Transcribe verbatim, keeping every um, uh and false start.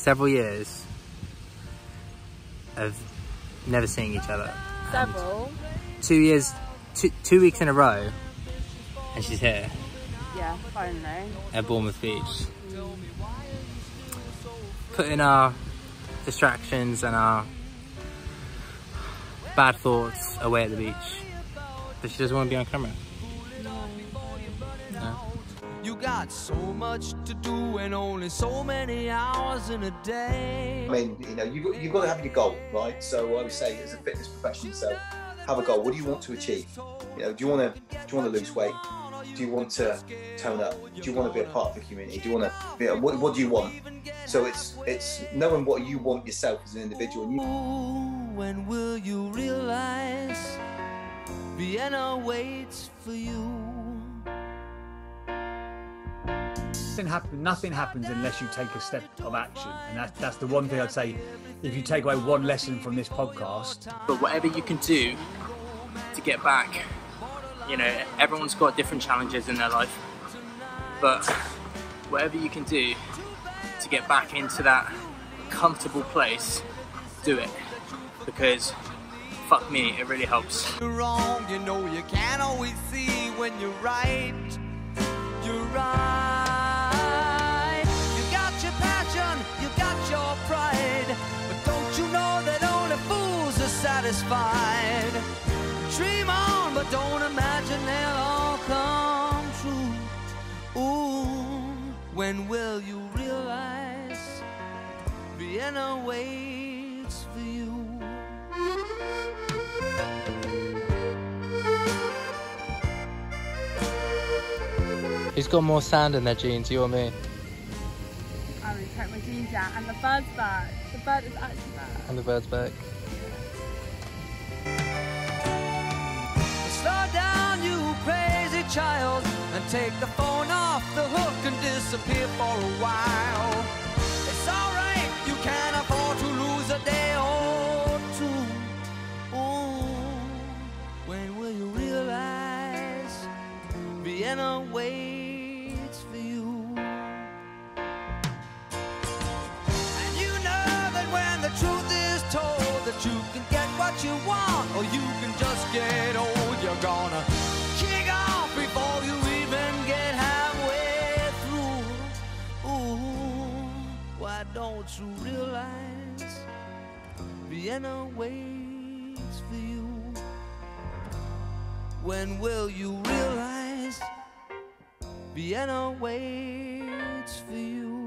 several years of never seeing each other. Several? Two years, two, two weeks in a row, and she's here. Yeah, finally. At Bournemouth Beach. Putting our distractions and our bad thoughts away at the beach. But she doesn't want to be on camera. No. You got so much to do and only so many hours in a day. I mean, you know, you you've got to have your goal, right? So I would say, as a fitness professional, so have a goal. What do you want to achieve? You know, do you want to do you want to lose weight? Do you want to tone up? Do you want to be a part of the community? Do you want to be a, what, what do you want? So it's it's knowing what you want yourself as an individual. And you... When will you realize Vienna waits for you? Nothing, happen, nothing happens unless you take a step of action, and that's, that's the one thing I'd say. If you take away one lesson from this podcast, but whatever you can do to get back, you know, everyone's got different challenges in their life, but whatever you can do to get back into that comfortable place, do it, because fuck me, it really helps. You're wrong, you know you can't always see when you're right. You're right. You got your passion, you got your pride, but don't you know that only fools are satisfied? Dream on, but don't imagine they'll all come true. Ooh, when will you realize Vienna waits for you? Who's got more sand in their jeans, you or me? I'm going to check my jeans out, and the bird's back. The bird is actually back. And the bird's back. Slow down, you crazy child, and take the phone off the hook and disappear for a while. It's alright, you can't afford to lose a day or two. Ooh, when will you realize Vienna waits for you? And you know that when the truth is told, that you can get what you want, or you can just get old. You're gonna kick off before you even get halfway through. Ooh, why don't you realize Vienna waits for you? When will you realize Vienna waits for you?